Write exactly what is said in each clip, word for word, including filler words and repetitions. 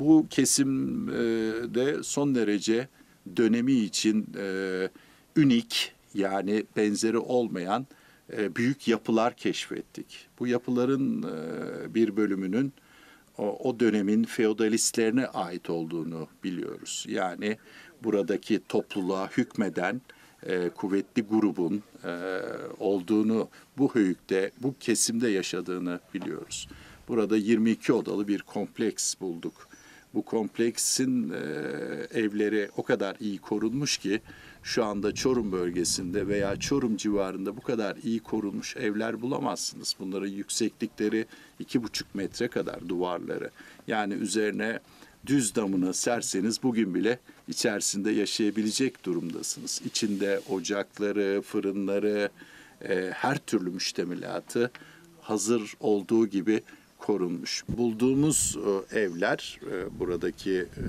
Bu kesim e, de son derece dönemi için e, ünik, yani benzeri olmayan e, büyük yapılar keşfettik. Bu yapıların e, bir bölümünün o, o dönemin feodalistlerine ait olduğunu biliyoruz. Yani buradaki topluluğa hükmeden e, kuvvetli grubun e, olduğunu, bu höyükte, bu kesimde yaşadığını biliyoruz. Burada yirmi iki odalı bir kompleks bulduk. Bu kompleksin e, evleri o kadar iyi korunmuş ki şu anda Çorum bölgesinde veya Çorum civarında bu kadar iyi korunmuş evler bulamazsınız. Bunların yükseklikleri iki buçuk metre kadar duvarları. Yani üzerine düz damını serseniz bugün bile içerisinde yaşayabilecek durumdasınız. İçinde ocakları, fırınları, e, her türlü müştemilatı hazır olduğu gibi korunmuş. Bulduğumuz e, evler e, buradaki e,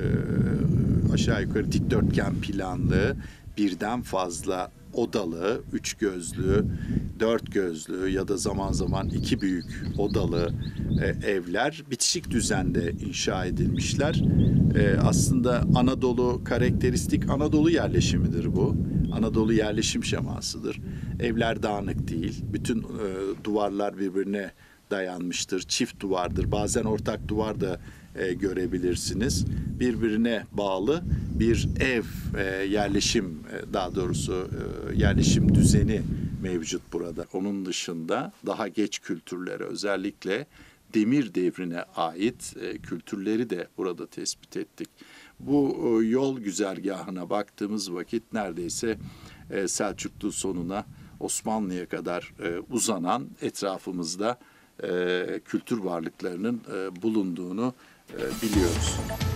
aşağı yukarı dikdörtgen planlı, birden fazla odalı, üç gözlü, dört gözlü ya da zaman zaman iki büyük odalı e, evler bitişik düzende inşa edilmişler. E, aslında Anadolu karakteristik Anadolu yerleşimidir bu. Anadolu yerleşim şemasıdır. Evler dağınık değil. Bütün e, duvarlar birbirine dayanmıştır. Çift duvardır. Bazen ortak duvar da e, görebilirsiniz. Birbirine bağlı bir ev e, yerleşim e, daha doğrusu e, yerleşim düzeni mevcut burada. Onun dışında daha geç kültürlere, özellikle demir devrine ait e, kültürleri de burada tespit ettik. Bu e, yol güzergahına baktığımız vakit neredeyse e, Selçuklu sonuna, Osmanlı'ya kadar e, uzanan etrafımızda e, kültür varlıklarının e, bulunduğunu e, biliyoruz.